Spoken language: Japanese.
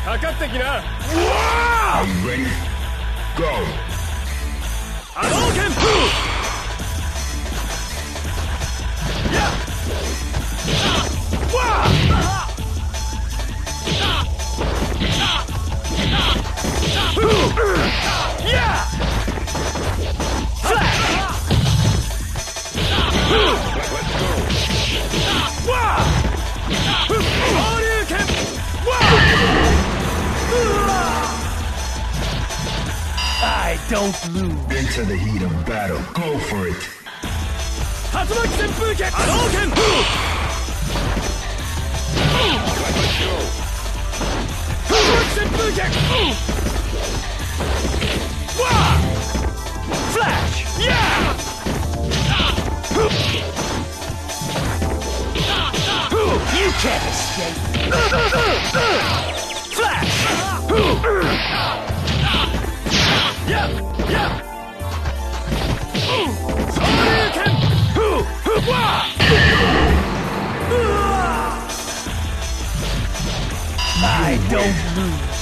かかってきな。 Are you ready? Go! 波動拳。やっ。わあ。やっ。フラッシュ。わあ。昇竜拳。わあ。I don't lose. Into the heat of battle. Go for it. 竜巻旋風拳。波動拳。竜巻旋風拳。わあ。フラッシュ。やあ。You can't escape. Flash. Yeah, yeah. Shoryuken. I don't lose.